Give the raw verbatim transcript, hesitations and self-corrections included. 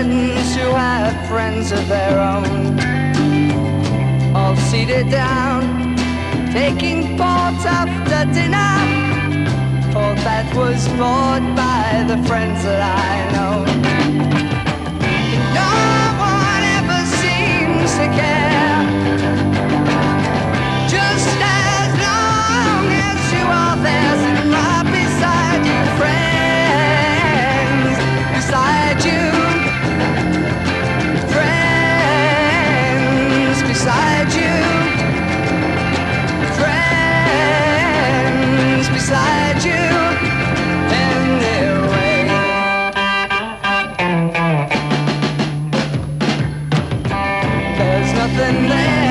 friends who have friends of their own, all seated down, taking port after dinner, port that was bought by the friends that I know. No one ever seems to care, just as long as you are there, sitting right beside you, friends beside you, friends beside you, friends beside you. Anyway, there's nothing there.